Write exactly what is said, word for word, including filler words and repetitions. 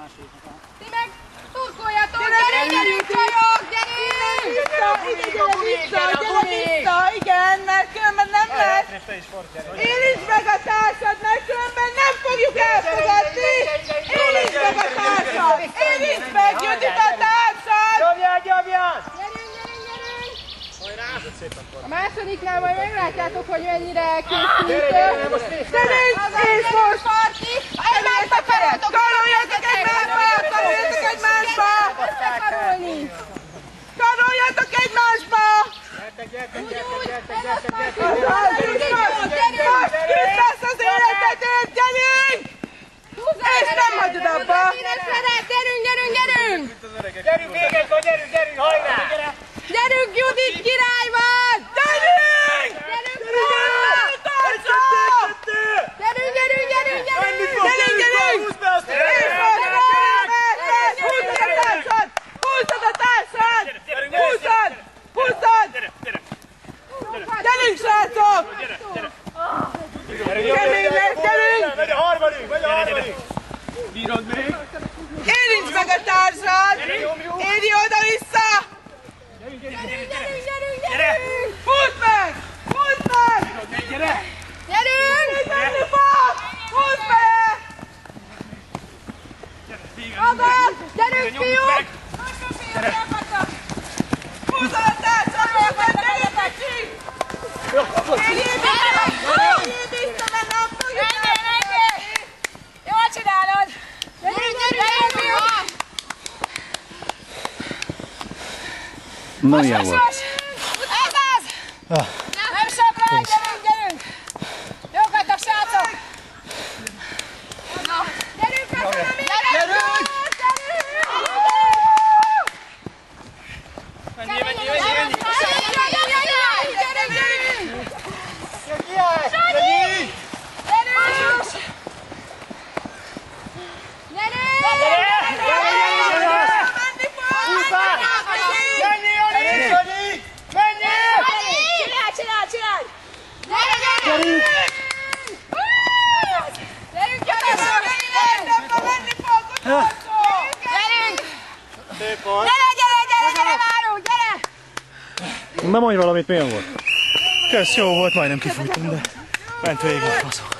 Ti meg szurkoljatok, gyerünk, gyerünk, csajok, gyerünk! Vissza, vissza, gyere vissza, igen, mert különben nem lesz. Érintsd meg a társad, mert különben nem fogjuk elfogadni. Érintsd meg a társad, érintsd meg, Judit, a társad! Gyomjál, gyomjál! Gyerünk, gyerünk, gyerünk! A másodiknál majd meglátjátok, hogy mennyire elkészült. Gyerünk, és most! Egymásba karoltok! Karoljatok egymásba! Karoljatok egymásba! Összekarolni! Karoljatok egymásba! Gyertek, gyertek, Úgy, gyertek, úgy, gyertek, ez gyertek, az gyertek, most, gyerünk! Most küzd lesz az életedért, gyerünk! És nem hagyod abba! Gyerünk, gyerünk, gyerünk! Gyerünk még egyszer, gyerünk, gyerünk, hajrá! Gyerünk, Judit, király van! Gyerünk! Gyerünk, Gyerünk, gyerünk, gyerünk, gyerünk! gyerünk, gyerünk! Húzd be azt! És most! Húzzad a társad! Húzzad a társad! Húzzad! Húzzad! Gyerünk, srácok! Kemény lesz, gyerünk! Megy a harmadik, megy a harmadik! Bírod még? Érintsd meg a társad! Érj oda-vissza! Gyerünk, gyerünk, gyerünk! Húzd meg! Húzd meg! Gyere! Gyerünk! Menni fog! Húzd meg! Magad! Gyerünk, fiúk! Húzzad a társad! Húzzad, gyerünk, kicsi! Érjél vissza! Érjél vissza, mert nem fogjuk elfogadni! Jól csinálod! Gyerünk, gyerünk, fiúk! Na, ilyen volt. Ez az! Nem sokra, gyerünk, gyerünk! Jók vagytok, srácok! Gyerünk, köszönöm mindenkit! Gyerünk! Mennyi, mennyi, mennyi, mennyi! Gyerünk, gyerünk! Jaj, Sanyi! Gyerünk! Menni fog! Mennyi, Jani! Sanyi! Mennyi! Csinálj, csinálj, csinálj! Gyerünk! Gyerünk, gyerünk! Menni fog! Gyerünk! Szép volt! Gyere, gyere, gyere, gyere, várunk, gyere! Na mondj valamit, milyen volt? Kösz, jó volt, majdnem kifújtunk, de ment végig a faszok.